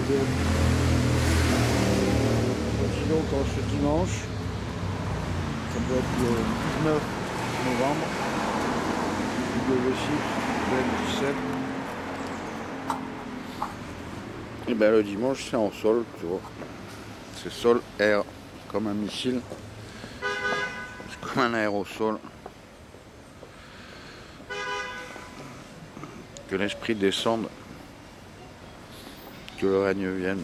Sinon, quand ce dimanche, ça doit être le 19 novembre, W6, 17. Et bien le dimanche, c'est en sol, tu vois. C'est sol air, comme un missile. C'est comme un aérosol. Que l'esprit descende, que le règne vienne.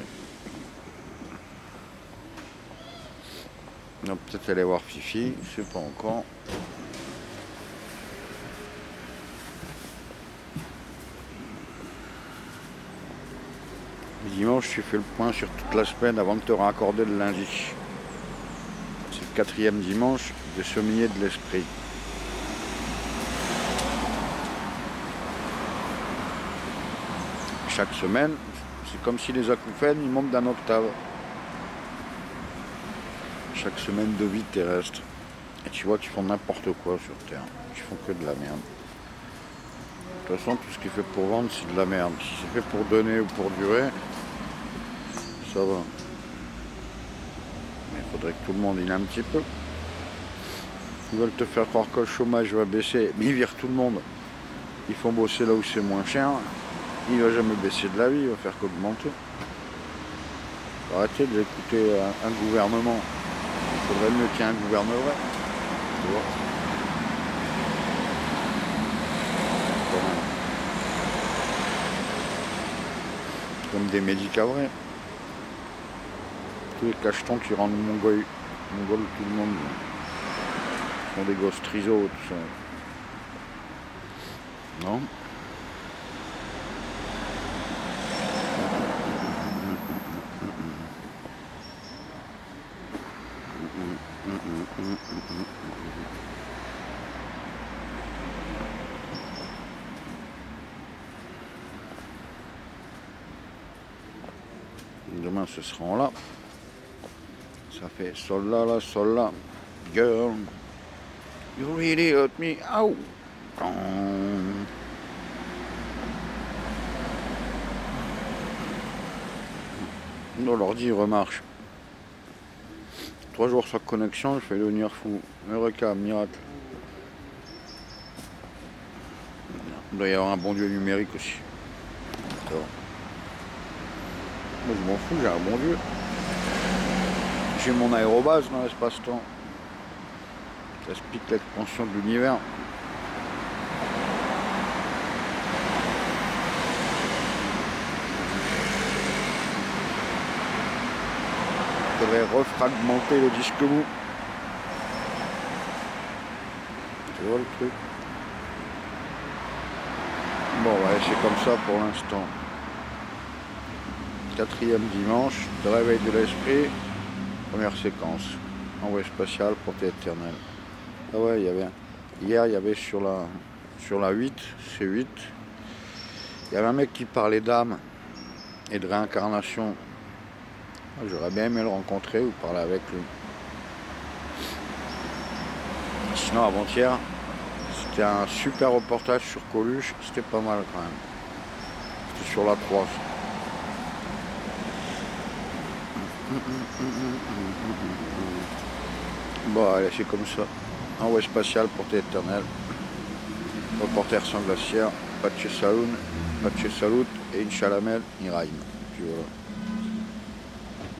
On va peut-être aller voir Fifi, je sais pas encore. Dimanche, tu fais le point sur toute la semaine avant de te raccorder le lundi. C'est le 4e dimanche de sommeiller de l'esprit. Chaque semaine, c'est comme si les acouphènes ils montent d'un octave. Chaque semaine de vie terrestre. Et tu vois qu'ils font n'importe quoi sur Terre. Ils font que de la merde. De toute façon, tout ce qui est fait pour vendre, c'est de la merde. Si c'est fait pour donner ou pour durer, ça va. Mais il faudrait que tout le monde y ait un petit peu. Ils veulent te faire croire que le chômage va baisser, mais ils virent tout le monde. Ils font bosser là où c'est moins cher. Il va jamais baisser de la vie, il va faire qu'augmenter. Arrêtez d'écouter un gouvernement. Il faudrait mieux qu'il y ait un gouvernement. Tu vois. Comme des médicaments. Tous les cachetons qui rendent mongol tout le monde. Ils font des gosses triso, tout ça. Non? Demain ce sera en là. Ça fait sol là, sol là. Girl, you really hurt me out. Non, l'ordi remarche. 3 jours sans connexion, je fais devenir fou. Eureka, miracle. Il doit y avoir un bon Dieu numérique aussi. Moi je m'en fous, j'ai un bon Dieu. J'ai mon aérobase dans l'espace-temps. Ça explique l'expansion de l'univers. Il faudrait refragmenter le disque mou. Tu vois le truc? Bon ouais, c'est comme ça pour l'instant. 4e dimanche, de réveil de l'esprit, première séquence, envoi spatial, portée éternelle. Ah ouais, il y avait hier, il y avait sur la 8, c'est 8, il y avait un mec qui parlait d'âme et de réincarnation. J'aurais bien aimé le rencontrer ou parler avec lui. Sinon, avant-hier, c'était un super reportage sur Coluche, c'était pas mal quand même. C'était sur la 3. Bon, allez, c'est comme ça. Envoi spatial, portée éternelle. Reporter sans glacière, Pace Saloon, Pace Salut et Inchalamel, Iraim. Puis voilà.